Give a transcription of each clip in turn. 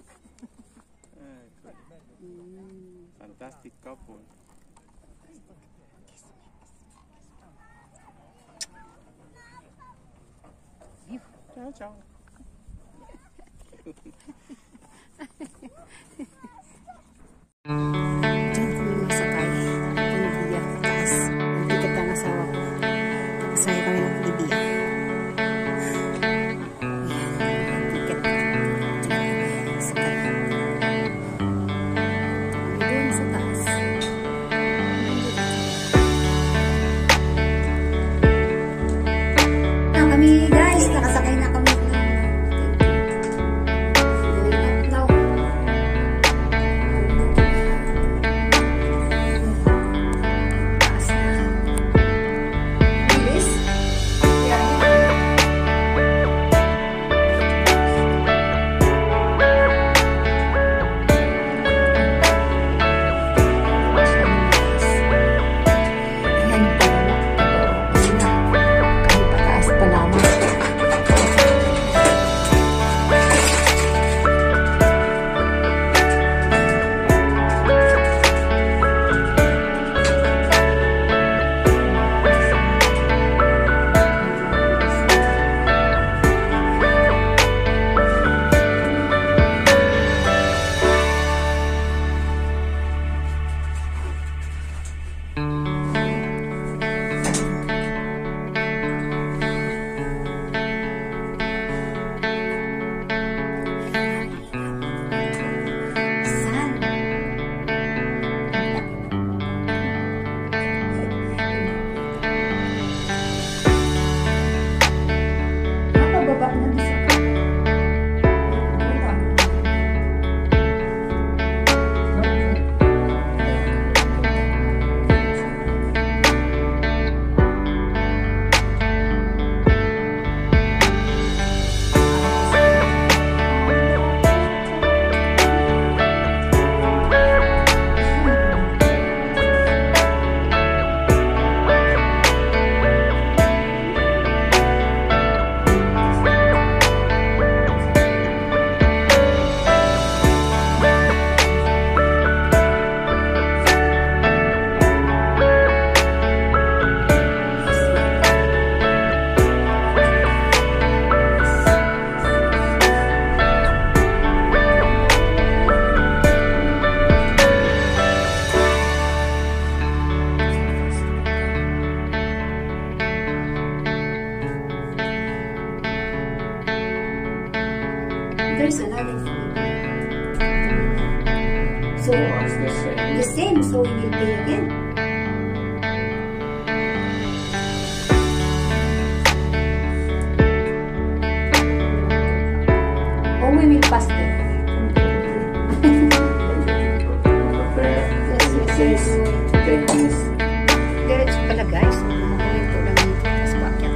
Fantastic couple. Ciao, ciao. Diyan kami masakay. Libya. Taas. Ticket ang asawa ko. Masaya kami ng Libya. Ticket. Sakay. Doon sa taas. Na kami guys. Nakasakay na kami. There's another thing. So it's the same, so we will pay again. Or we will pass them. Yes. Diretso pala guys. Makuminto lang dito. Tapos bakit?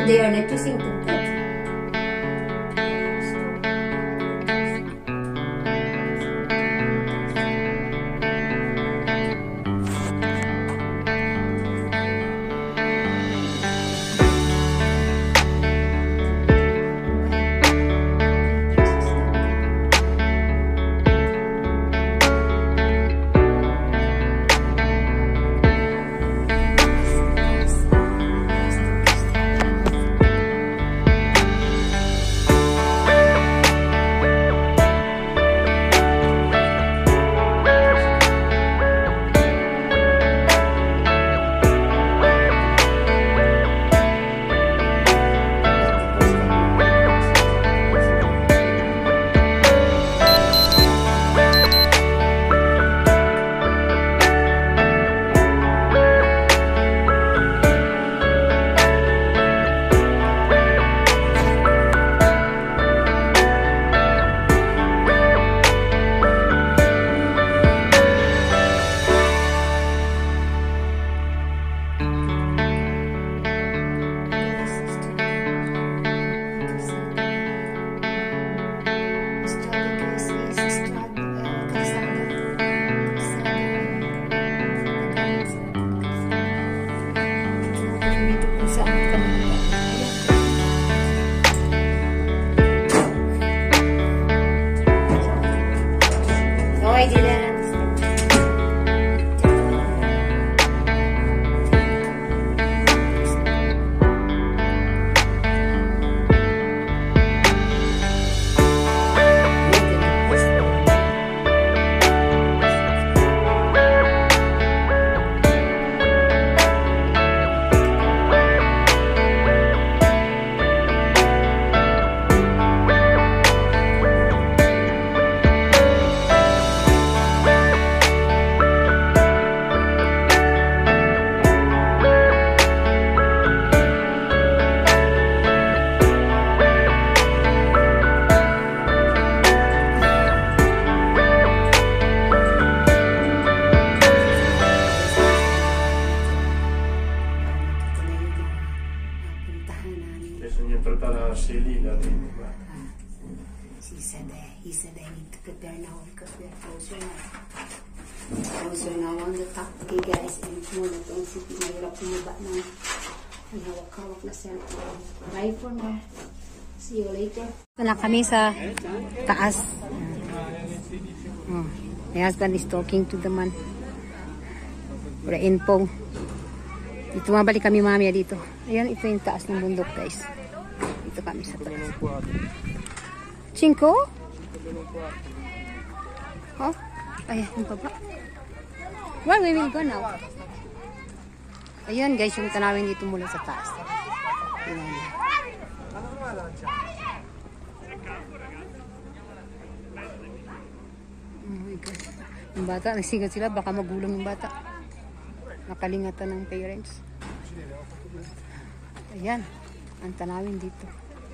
And they are not using to put. He said I need to prepare now because we are closer now. Closer now on the top. Okay guys, and muna itong city. Mahirap pumaba ng hawak-hawak na cellphone. Bye for now. See you later. Ito na kami sa taas. My husband is talking to the man. For the info. Dito mabalik kami mamaya dito. Ayan, ito yung taas ng bundok guys. Dito kami sa taas. Cinco? Oh, ayan yung baba. Where we will go now? Ayan guys, yung tanawin dito mula sa taas. Ayan. Oh my God. Yung bata, nagsigat sila, baka magulong yung bata. Nakalingatan ng parents. Ayan, ang tanawin dito.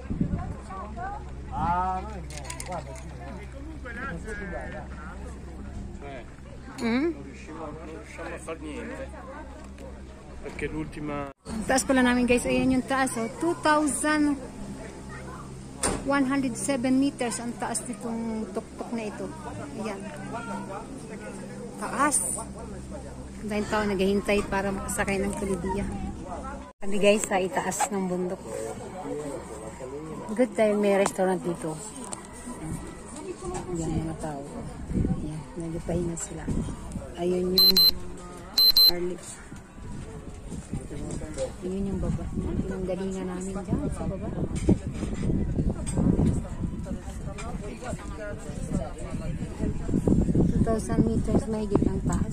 Non riusciamo a far niente perché l'ultima. Ang taas pala namin guys, ayan yung taas, oh. 2,107 meters ang taas nitong tuktok na ito. Ayan, taas. Dahil tao naghihintay para makasakay ng Kalibiya. Kami guys sa itaas ng bundok. Good time, may restaurant dito. Ayan mga tao. Ayan, nagpahinga sila. Ayun yung Arlips. Ayun yung baba. Yung galingan namin dyan sa baba. $2,000 meters mahigit ang taas.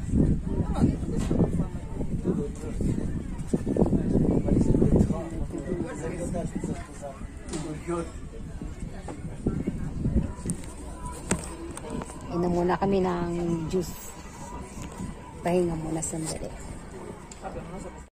Inom muna kami ng juice. Pahinga muna sandali.